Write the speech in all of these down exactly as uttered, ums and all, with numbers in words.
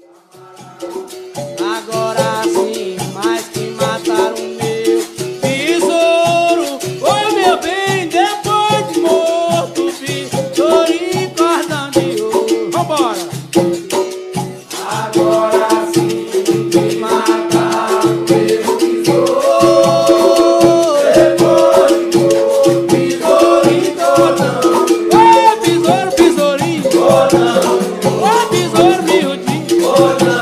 Agora sim, mais que mataram o meu tesouro. Oi, meu bem, depois de morto, tesourinho, cordão de ouro. Vambora! Agora sim, me mataram o meu tesouro. Depois de morto, tesourinho, cordão. Oi, tesouro, tesourinho, cordão. Oi, tesouro, miudinho, cordão.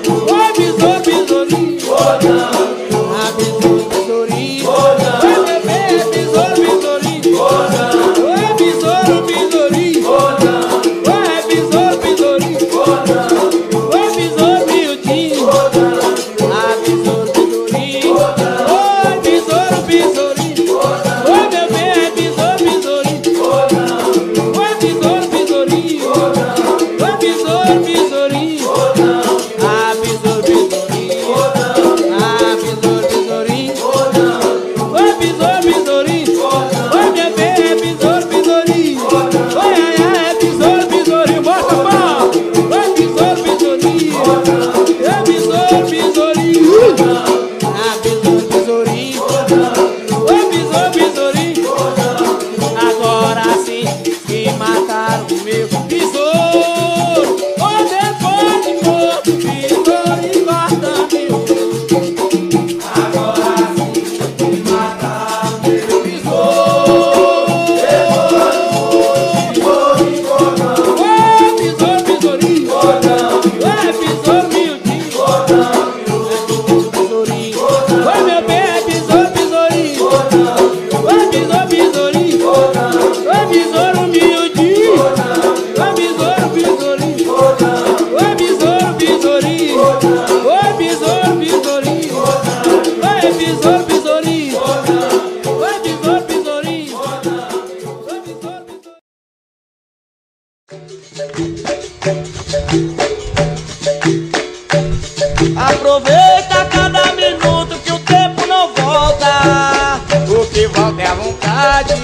Aproveita cada minuto que o tempo não volta. O que volta é a vontade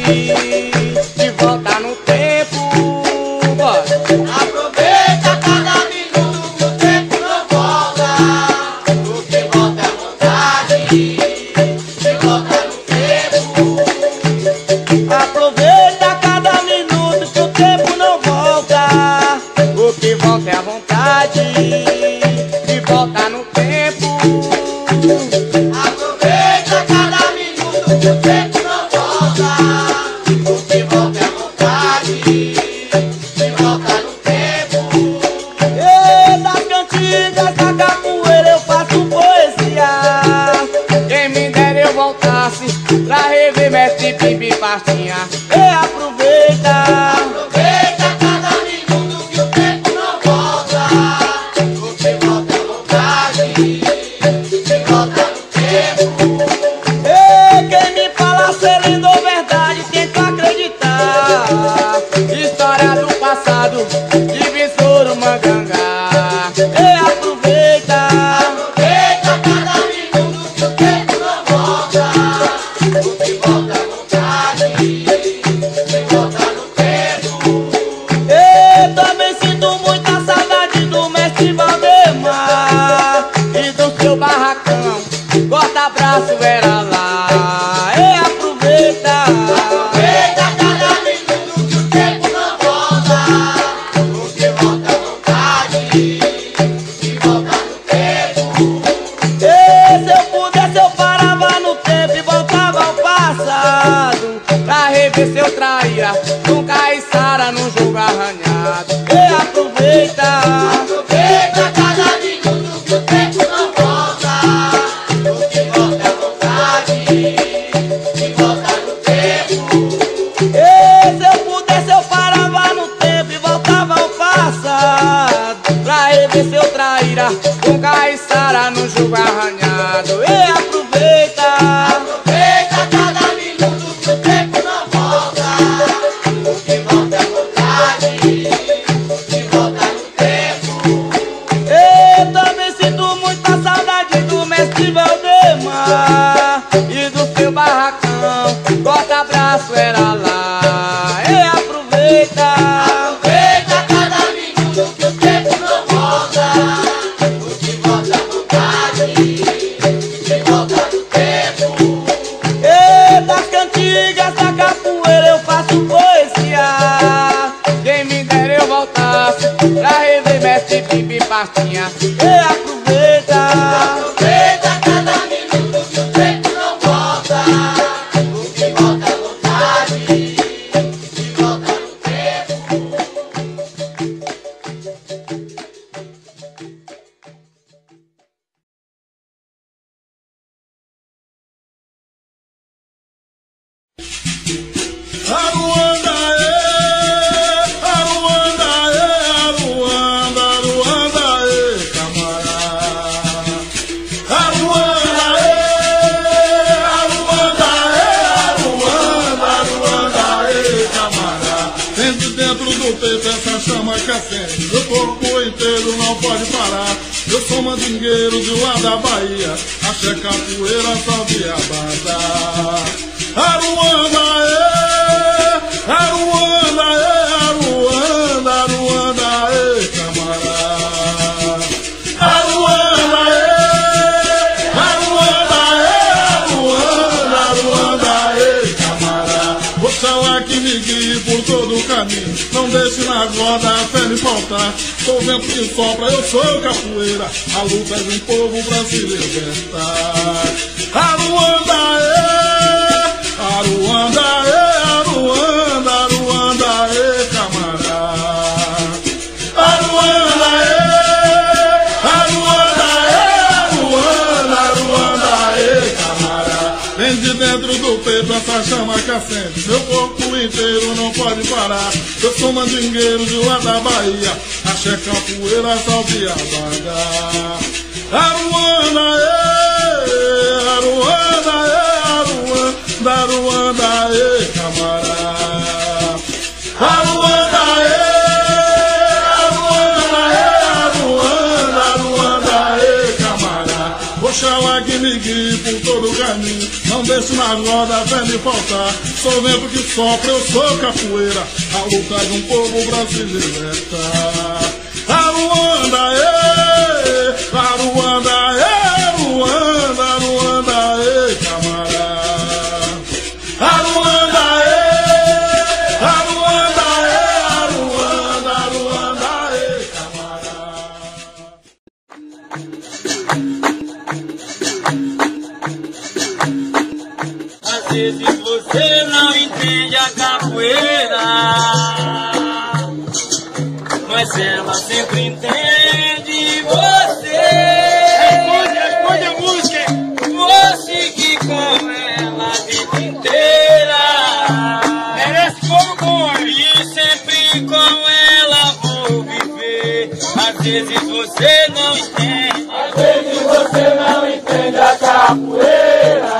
de voltar no tempo. Bora. Aproveita cada minuto que o tempo não volta. O que volta é a vontade de voltar no tempo. Aproveita cada minuto que o tempo não volta. O que volta é a vontade de voltar no tempo. Aproveita cada minuto que o tempo não volta. O que volta é a vontade de voltar no tempo. E das cantigas da capoeira eu faço poesia. Quem me dera eu voltasse pra rever mestre Pimbi Pastinha. E aproveita. Aproveita cada minuto que o tempo não volta. O que volta é a vontade de voltar no tempo. E quem me fala serendo verdade, tento acreditar. História do passado, de Besouro Mangangá. E aproveita. Aproveita cada minuto que o tempo não volta. O que volta é a vontade de voltar no tempo. E também sinto muita saudade do mestre Valdemar e do seu barracão, corta-braço era lá. E aproveita. Aproveita cada minuto que o tempo não volta. O que volta é a vontade de voltar no tempo. E se eu pudesse eu parava no tempo e voltava ao passado pra rever seu traíra com Caiçara num jogo arranhado. E aproveita. Aproveita cada minuto que o tempo não volta. O que volta é a vontade de voltar no tempo. E se eu pudesse eu parava no tempo e voltava ao passado pra rever seu traíra com Caiçara no jogo arranhado. E aproveita. Aproveita cada minuto que o tempo não volta. O que volta é a vontade de voltar no tempo. E também sinto muita saudade do mestre Valdemar e do seu barracão, corta-braço era lá. E aproveita. Aproveita cada minuto que o tempo não volta. pastinha. E aproveita, Aproveita cada minuto que o tempo não volta. O que volta é vontade, que volta no tempo. Aruanda, ê, Aruanda, ê, Aruanda, Aruanda, ê, camarada. Aruanda, ê, Aruanda, ê, Aruanda, Aruanda, ê, camarada. Dentro, dentro do peito essa chama que acende, meu corpo inteiro não pode parar. Eu sou mandingueiro de lá da Bahia, axé, capoeira, salve a banda. Aruanda, ê, Aruanda, ê, Aruanda, Aruanda, ê, camarada. Aruanda, ê, Aruanda, ê, Aruanda, Aruanda, ê, camarada. Oxalá que me guie por todo o caminho, não deixe na roda a fé me faltar. Sou o vento que sopra, eu sou capoeira, a luta é de um povo pra se libertar. Aruanda, ê, Aruanda, ê, Aruanda, Aruanda, ê, camarada. Aruanda, ê, Aruanda, ê, Aruanda, Aruanda, ê, camarada. Vem de dentro do peito essa chama que acende, meu corpo inteiro não pode parar. Eu sou mandingueiro de lá da Bahia, axé, capoeira, salve a banda. Aruanda, ê, Aruanda, ê, Aruanda, Aruanda, ê, camarada. Aruanda, ê, Aruanda, ê, Aruanda, Aruanda, ê, camarada. Oxalá que me guie por todo o caminho, não deixe na roda a fé me faltar. Sou o vento que sopra, eu sou capoeira, a luta de um povo pra se libertar. Aruanda, ê, Aruanda, ê, Aruanda, Aruanda, ê, camarada. Aruanda, ê, Aruanda, ê, Aruanda, Aruanda, ê, camarada. Às vezes você não entende a capoeira, mas ela sempre entende você. Responde, responde a música. Vou seguir com ela a vida inteira. Merece como bom. E sempre com ela vou viver. Às vezes você não entende. Às vezes você não entende a capoeira,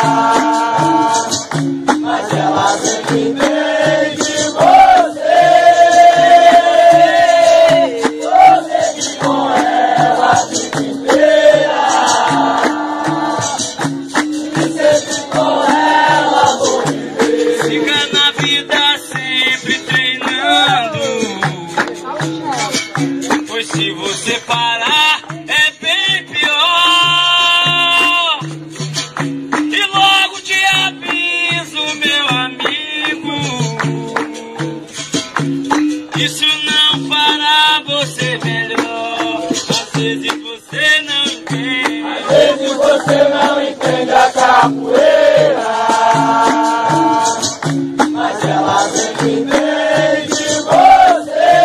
mas ela sempre entende você. Você que com ela a vida inteira, e sempre com ela vou viver. Siga na vida sempre treinando, pois se você parar é bem pior. E logo te aviso, meu amigo, isso não fará você melhor. Às vezes você não entende. Às vezes você não entende a capoeira, mas ela sempre entende você.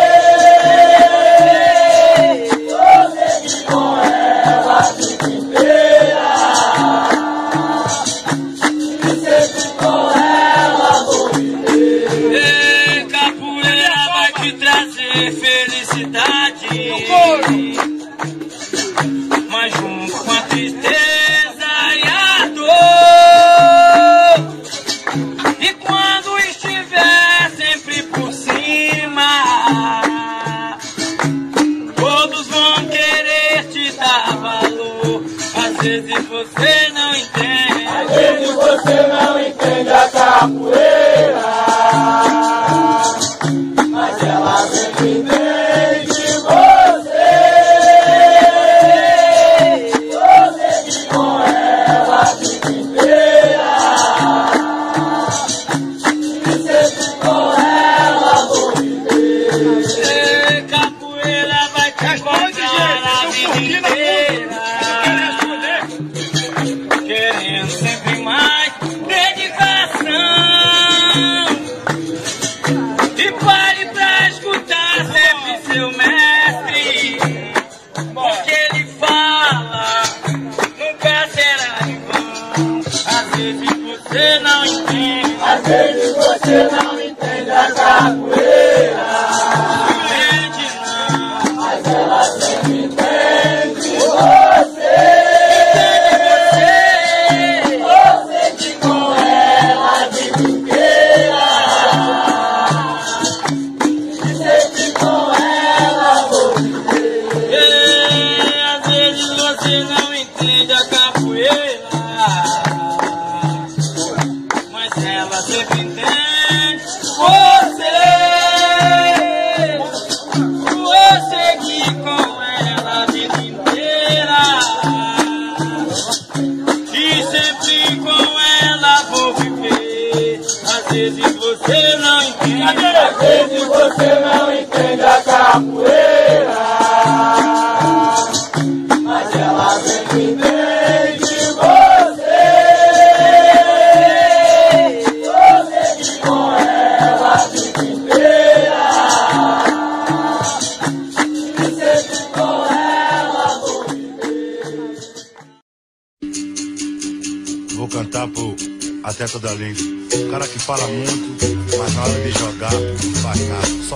Você que com ela a vida inteira, e sempre com ela vou viver. Ei, capoeira vai te trazer felicidade, mas junto com a tristeza e a dor. E quando estiver sempre por cima, todos vão querer te dar valor. Às vezes você não entende. Às vezes você não entende a capoeira, mas ela sempre entende você. Você que com ela a vida inteira, e sempre com ela vou viver. Ei, capoeira vai te encontrar. você não entende a capoeira. Mas ela sempre entende você. Você que com ela a vida inteira. E sempre com ela vou viver. Às vezes você não entende a capoeira, mas ela sempre entende você. Você que com ela a vida inteira, e sempre com ela vou viver. Às vezes você não entende, às vezes você não entende a capoeira, mas ela sempre entende você. Você que com ela a vida inteira, e sempre com ela vou viver. Vou cantar pro Atleta da Língua. O cara que fala muito, mas na hora de jogar não faz nada, só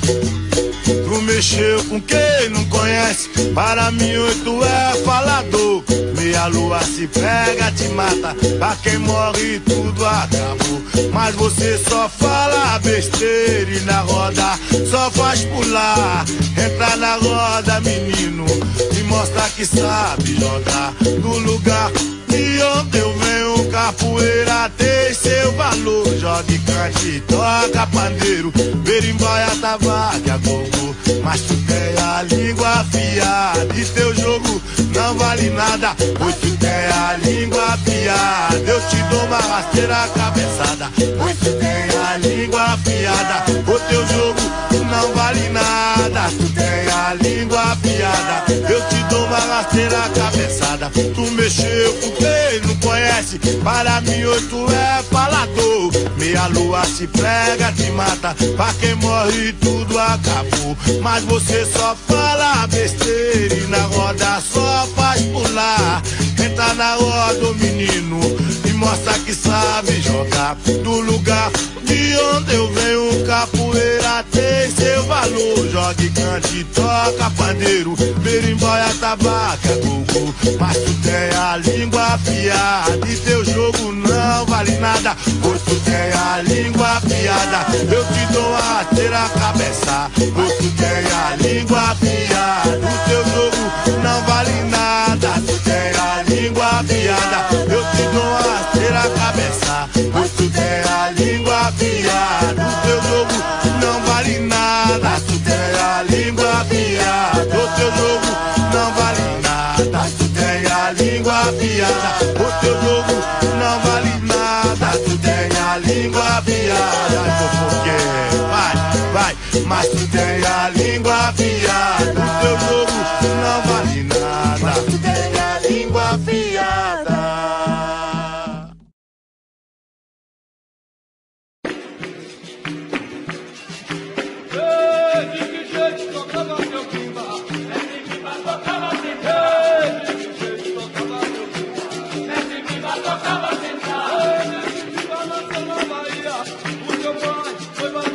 pula. Tu mexeu com quem não conhece, para mim oito é falador. Meia lua se pega, te mata, pra quem morre tudo acabou. Mas você só fala besteira e na roda só faz pular. Entra na roda, menino, e mostra que sabe jogar. No lugar de onde eu venho, capoeira tem seu valor. Jogue, cante, toca pandeiro, berimbau, tabaco, gogo. Mas tu tem a língua afiada e teu jogo não vale nada. Pois tu tem a língua afiada, eu te dou uma rasteira cabeçada. Pois tu tem a língua afiada, o teu jogo não vale nada. Tu tem a língua afiada, eu te dou uma rasteira cabeçada. Tu mexeu com quem não conhece, para mim oito é falador. Meia lua se prega, te mata, pra quem morre tudo acabou. Mas você só fala besteira e na roda só faz pular. Entra na roda, ô menino, e mostra que sabe jogar. Do lugar de onde eu venho, capoeira tem seu valor. Jogue, cante, toca pandeiro, berimbau, tabaco, gogo. Mas tu tem a língua afiada e teu jogo não vale nada. Pois tu tem a língua afiada, eu te dou a rasteira cabeça. Pois tu tem a língua afiada, o teu jogo não vale nada. Tu tem a língua afiada, eu te dou a rasteira cabeça. Pois tu tem a língua afiada, o teu jogo não vale nada. Tu tem a língua afiada, o teu jogo não vale nada. Tu tem a língua afiada, o teu jogo não vale nada. Tu tem a língua afiada, porque vai, vai. Mas tu tem a língua afiada, o teu jogo não vale nada. Mas tu tem a língua afiada.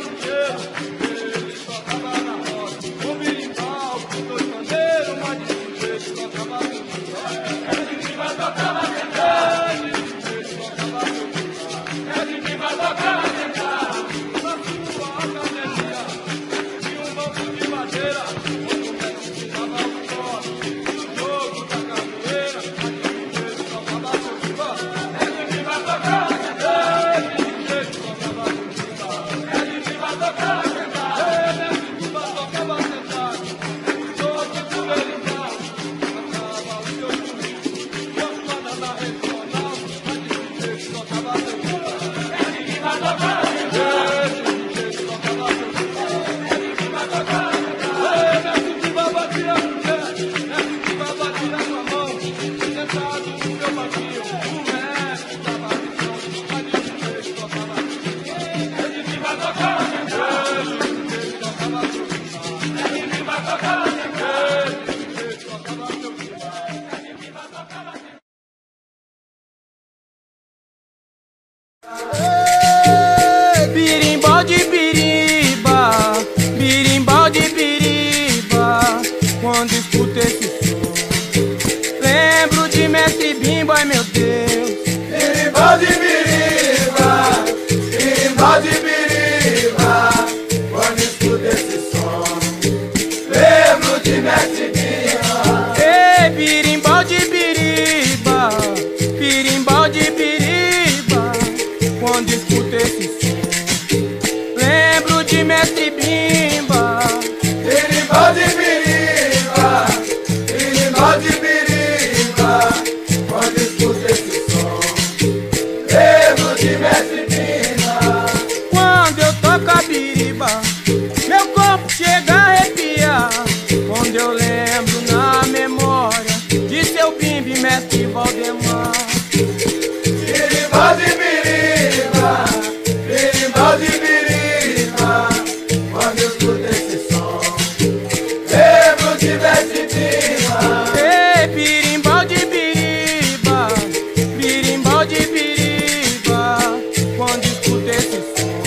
Ele tocava na roda, o berimbau, os dois bandeiros, mas de biriba, birimbau de biriba. Quando escuto esse som, lembro de Mestre Bimba. Ei, birimbau de biriba, birimbau de biriba. Quando escuto esse som, lembro de Mestre Bimba. Birimbau de biriba, birimbau de biriba. Quando escuto esse som, lembro de Mestre Bimba. Quando eu toco a biriba, meu corpo chega a arrepiar. Quando eu lembro na memória de seu Bimba e Mestre Valdemar. Birimbau de biriba, birimbau de biriba. Quando eu escuto esse som, lembro de Mestre Bimba. Ei, birimbau de biriba, birimbau de biriba. Quando escuto esse som,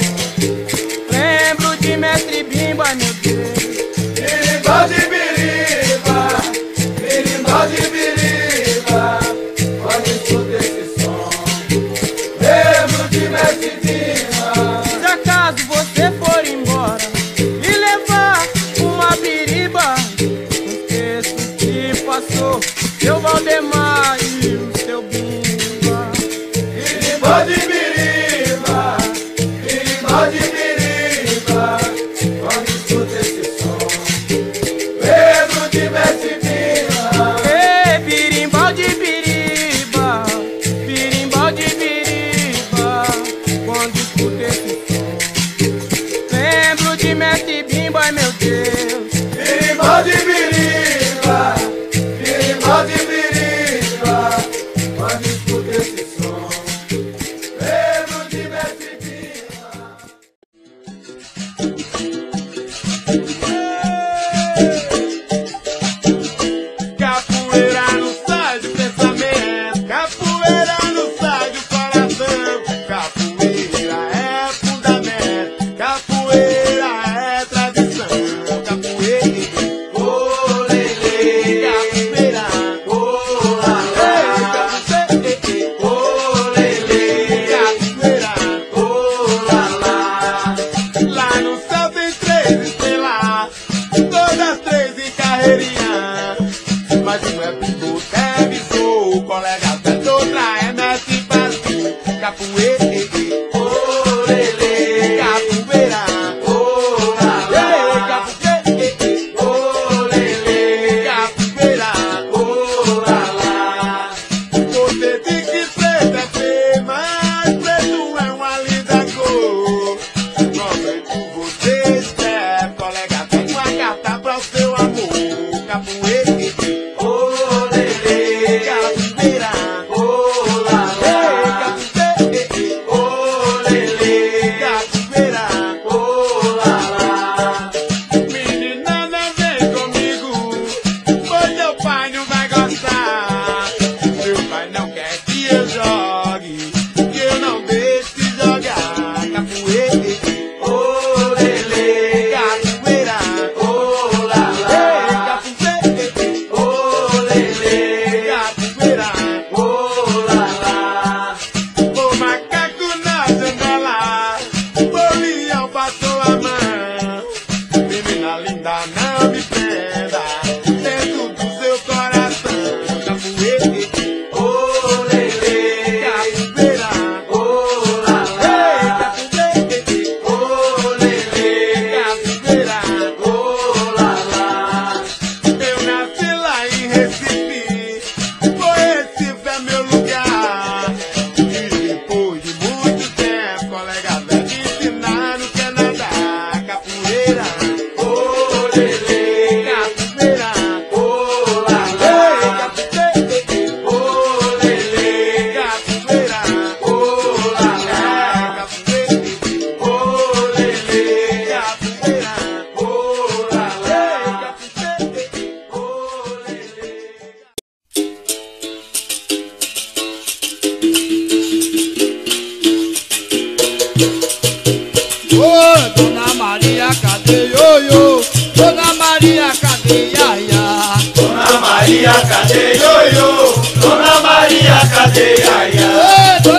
lembro de Mestre Bimba, meu Deus. Birimbau de biriba, birimbau de biriba. Quando escuto esse som, lembro de Mestre Bimba. Se acaso você for embora e levar uma biriba, esqueço o que passou, seu Valdemar e o seu Bimba. Birimbau de biriba, birimbau de biriba. Quando escuto esse som, lembro de Mestre Bimba. Ei, birimbau de biriba, birimbau de biriba. Quando escuto esse som, lembro de Mestre Bimba, ai meu Deus. Birimbau de biriba, birimbau de biriba. Quando escuto esse som, lembro de Mestre Bimba. Capoeira não sai do pensamento, capoeira não sai do coração. Capoeira é fundamento, capoeira é tradição. Capoeira, oh lele, capoeira, oh lalá, capoeira, oh lele, capoeira, oh lalá. Lá no céu tem três estrelas, todas três em carreirinha. Mas um é pintor, é bisou, o colega da outra é mestre Brasil. Capoeira, oh lele, capoeira, oh lalá, capoeira, oh lele, capoeira, oh lalá. Você diz que preto é feio, mas preto é uma linda cor. Prometo você escreve, colega, tem uma carta para o seu amor. Capoeira, oh lele, capoeira, oh lalá, capoeira, oh lele, capoeira, oh lalá. Meninada, vem comigo, pois meu pai não vai gostar. Meu pai não quer que eu jogue, que eu não deixe de jogar. Capoeira, oh lele, capoeira, oh lalá, capoeira, oh lele, capoeira, oh lalá. O macaco na janela, o leão passou a mão. Menina linda, não me prenda dentro do seu coração. Capoeira, oh lele, capoeira, oh lalá, capoeira, oh lele, capoeira, oh lalá. Eu nasci lá em Recife, foi Recife é meu lugar. E depois de muito tempo, colega velho me ensinaram que é nadar. Capoeira, oh lele, capoeira, oh lalá, capoeira, oh lele, capoeira, oh lalá, capoeira, oh lele, capoeira, oh lalá, capoeira, oh lele. Ô, Dona Maria, cadê ioiô? Dona Maria, cadê iaiá? Dona Maria, cadê ioiô? Dona Maria, cadê iaiá? Ô, Dona Maria,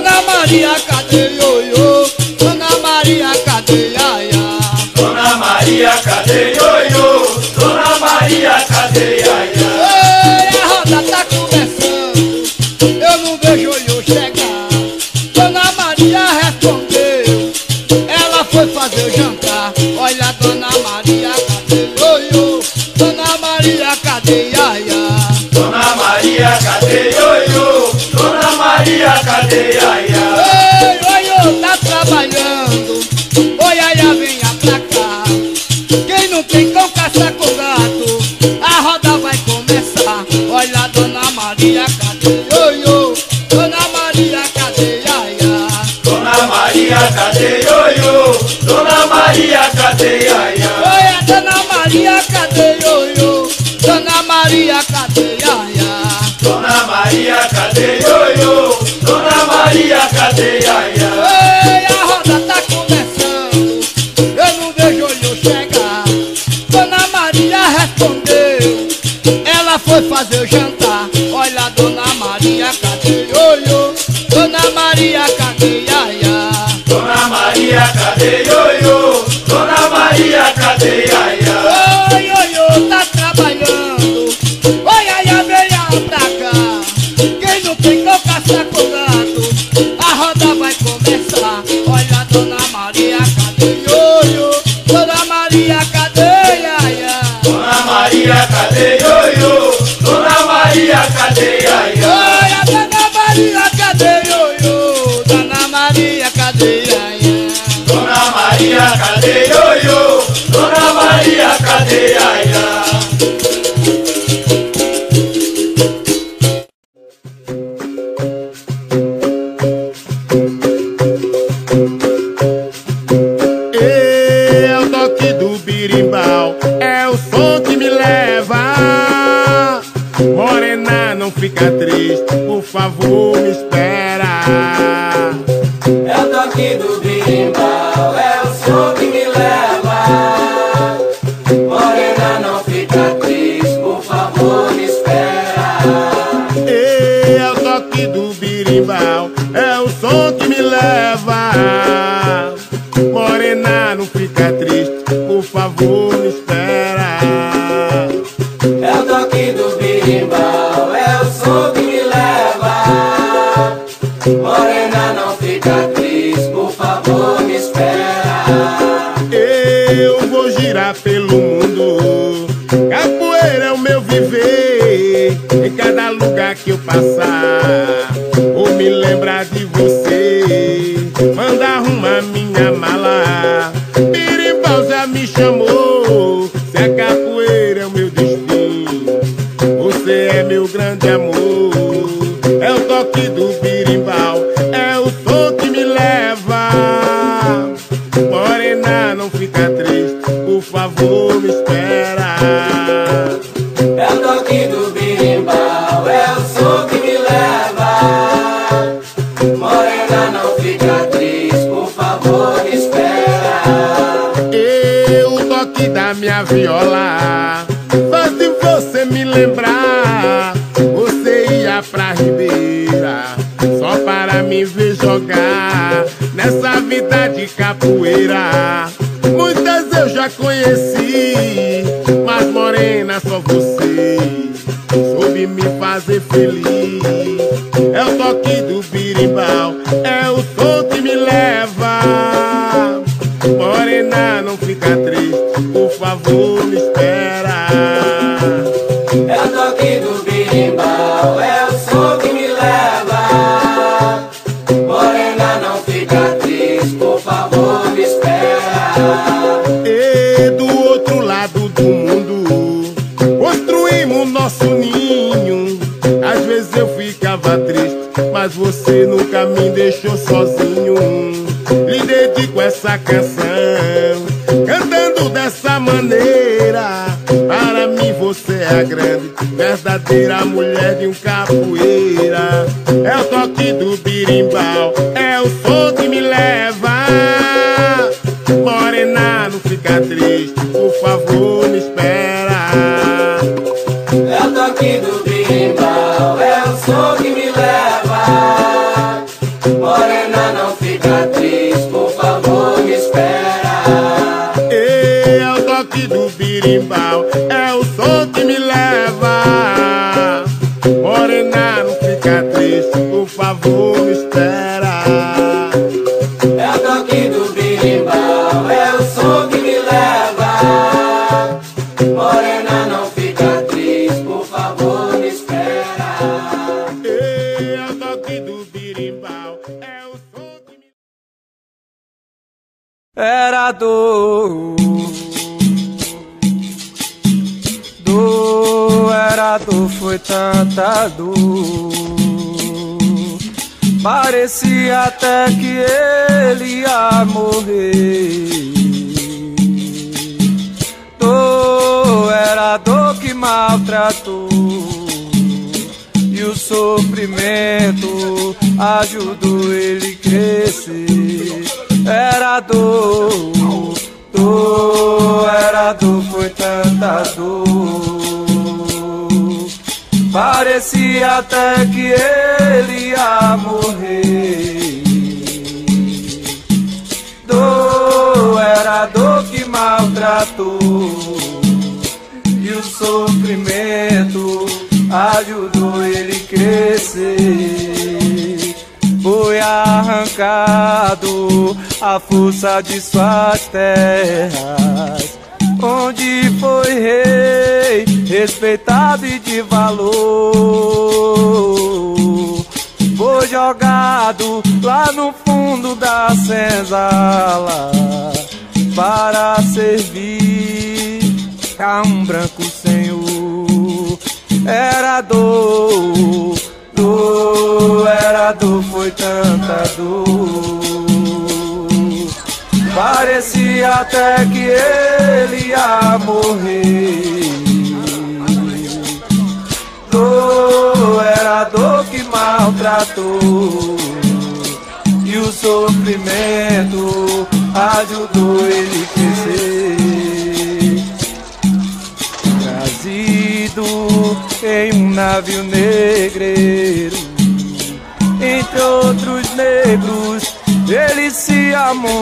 Maria, cadê ioiô? Dona Maria, cadê iaia? Dona Maria, cadê ioiô? Dona Maria, cadê iaia? Ei, a roda tá começando, eu não vejo ioiô chegar. Dona Maria respondeu, ela foi fazer o jantar. Olha, Dona Maria, cadê ioiô? Dona Maria, cadê iaia? Dona Maria, cadê ioiô? Dona Maria, cadê iaia? Ei, ioiô, tá trabalhando, oi, iaia, venha pra cá. Quem não tem cão caça com gato, a roda vai começar. Olha, Dona Maria, cadê ioiô? Dona Maria, cadê iaia? Dona Maria, cadê ioiô? Dona Maria, cadê iaia? Oi, a Dona Maria, cadê ioiô? Dona Maria, cadê iaia? Dona Maria, cadê ioiô? Dona Maria, cadê iaia? Ei, a roda tá começando, eu não vejo ioiô chegar. Dona Maria respondeu, ela foi fazer o jantar. Olha, Dona Maria, cadê ioiô? Dona Maria, cadê iaia? Dona Maria, cadê ioiô? Dona Maria, cadê iaia? Oi, ioiô, tá trabalhando, oi, iaia, venha pra cá. Quem não tem cão caça com gato, a roda vai começar. Olha, Dona Maria, cadê ioiô? Dona Maria, cadê iaia? Dona Maria, cadê ioiô? Dona Maria, cadê iaia? Oi, a Dona Maria, cadê ioiô? Dona Maria, cadê iaia? Dona Maria, cadê ioiô? Dona Maria, cadê iaia? É o toque do birimbau, é o som que me leva. Morena, não fica triste, por favor, me espera. É o toque do birimbau, é o som que me leva. Morena, não fica triste, por favor, me espera. É o toque do birimbau, é o som que me leva. Morena, não fica triste, por favor, me espera. É o toque do birimbau, é o som que me leva. Morena, não fica triste, por favor, me espera. Eu vou girar pelo mundo, capoeira é o meu viver. Em cada lugar que eu passar, vou me lembrar de você. Manda arrumar minha mala, birimbau já me chamou. Se a capoeira é o meu destino, você é meu grande amor. É o toque do birimbau, é o som que me leva. Morena, não fica triste, por favor, me espera. É o toque do birimbau, é o som que me leva. Morena, não fica triste, por favor, me espera. E o toque da minha viola faz de você me lembrar. Você ia pra Ribeira só para me ver jogar nessa vida de capoeira. Muitas eu já conheci, mas morena, só você soube me fazer feliz. É o toque do birimbau, é o som que me leva. Morena, não fica triste, por favor, me espera. É o toque do birimbau, é o som que me leva. Morena, não fica triste, por favor, me espera. E do outro lado do mundo construímos nosso ninho. Às vezes eu ficava triste, mas você nunca me deixou sozinho. Lhe dedico essa canção, cantando dessa maneira. Para mim você é a grande, verdadeira mulher de um capoeira. É o toque do birimbau, é o som que me leva. Morena, não fica triste, por favor, me espera. É o toque do birimbau, é o som que me leva. Morena, birimbau é o som que me leva. Morena, não fica triste, por favor, me espera. É o toque do birimbau, é o som que me leva. Morena, não fica triste, por favor, me espera. É o toque do birimbau, é o som que me... Era dor, dor, era dor, foi tanta dor. Parecia até que ele ia morrer. Dor, era dor que maltratou. E o sofrimento ajudou ele crescer. Era dor, dor, era dor, foi tanta dor. Parecia até que ele ia morrer. Dor, era dor que maltratou. E o sofrimento ajudou ele crescer. Foi arrancado a força de suas terras, onde foi rei, respeitado e de valor. Foi jogado lá no fundo da senzala para servir a um branco senhor. Era dor, dor, era dor, foi tanta dor. Parecia até que ele ia morrer. Dor, era dor que maltratou. E o sofrimento ajudou ele crescer. Trazido em um navio negreiro, entre outros negros, ele se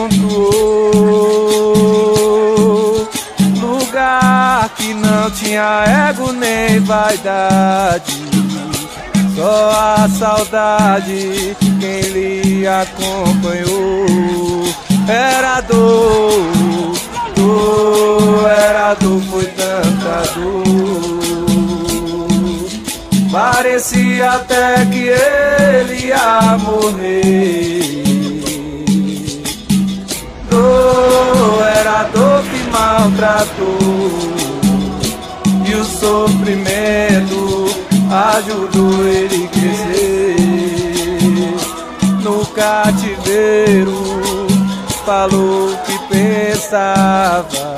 amontoou. Lugar que não tinha ego nem vaidade, só a saudade quem lhe acompanhou. Era dor, dor, era dor, foi tanta dor. Parecia até que ele ia morrer. Dor, era dor que maltratou. E o sofrimento ajudou ele crescer. No cativeiro falou que pensava,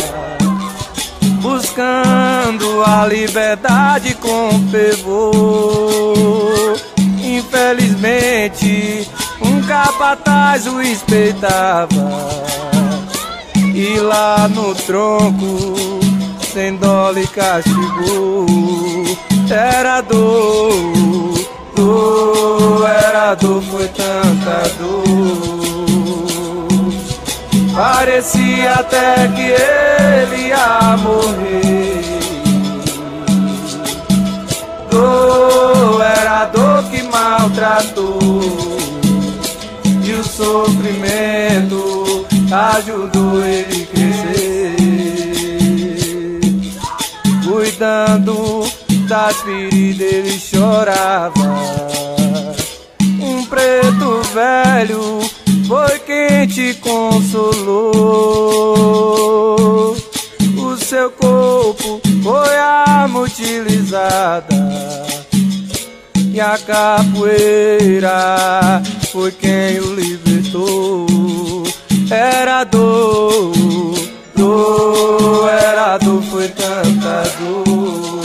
buscando a liberdade com fervor. Infelizmente um capataz o espreitava, e lá no tronco sem dó lhe castigou. Era dor, dor, era dor, foi tanta dor. Parecia até que ele ia morrer. Dor, era dor que maltratou. E o sofrimento ajudou ele crescer. Cuidando das feridas ele chorava. Um preto velho foi quem te consolou. O seu corpo foi arma utilizada, e a capoeira foi quem o libertou. Era dor, dor, era dor, foi tanta dor.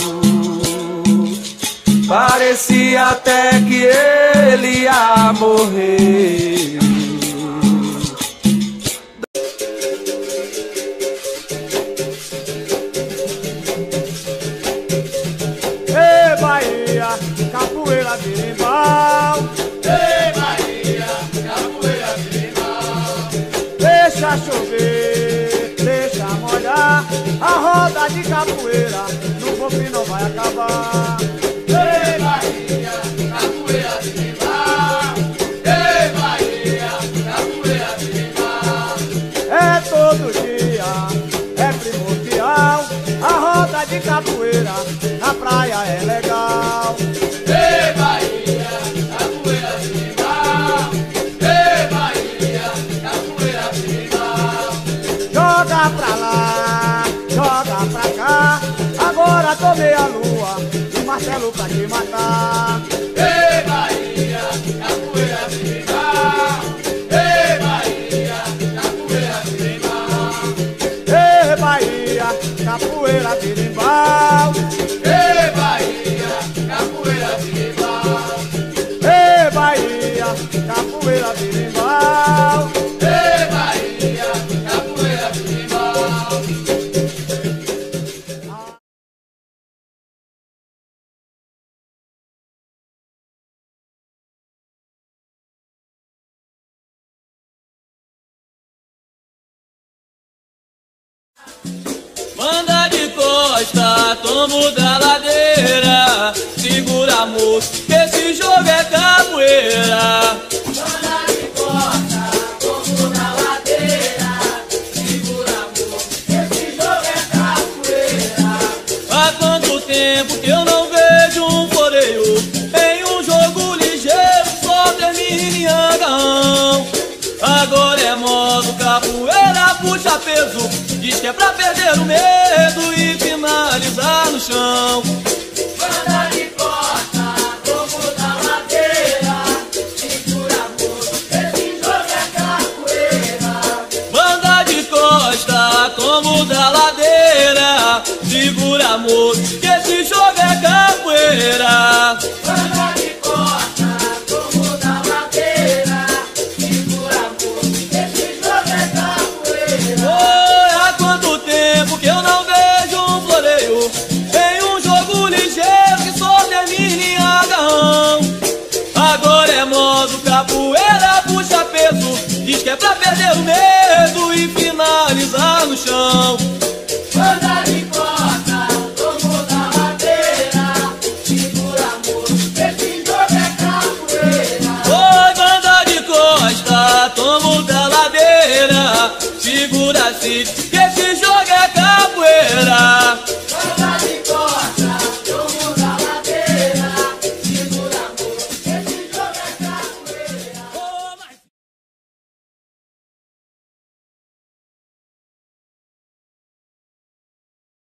Parecia até que ele ia morrer. Ei, Bahia, capoeira berimbau. Ei, Bahia, capoeira berimbau. Deixa chover, deixa molhar a roda. de capoeira, no golpe não vai acabar. Ei, Bahia, capoeira de bimba. Ei, Bahia, capoeira de bimba. É todo dia, é primordial, a roda de capoeira na praia é legal. Ei, Bahia, capoeira de bimba. Ei, Bahia, capoeira de bimba. Joga pra lá, joga pra cá, agora tomei a lua e Marcelo pra te matar. Ei, Bahia, capoeira de bimba. Ei, Bahia, capoeira de bimba. Ei, Bahia, capoeira birimbau. Ei, Bahia, capoeira de bimba. Ei, Bahia, capoeira birimbau. Ei, Bahia, capoeira de bimba. Manda de costa, tomo da ladeira, segura a moça, que esse jogo é capoeira. Manda de costa, tomo na ladeira, segura amor, esse jogo é capoeira. Há quanto tempo que eu não vejo um floreio em um jogo ligeiro, só termina em agarrão. Agora é modo capoeira, puxa peso, diz que é pra perder o medo e finalizar no chão. Manda de costa, tomo na ladeira, segura amor, esse jogo é capoeira. Banda de costa, como da ladeira, segura amor, que esse jogo é capoeira. Manda de costa, tomo na ladeira, segura amor, esse jogo é capoeira. Oi, há quanto tempo que eu não vejo um floreio em um jogo ligeiro que só termina em agarrão. Agora é modo capoeira, puxa peso, diz que é pra perder o medo e finalizar no chão. Manda de costa, tomo na ladeira, segura amor, esse jogo é capoeira. Oi, banda de costa, tomo da ladeira, segura-se,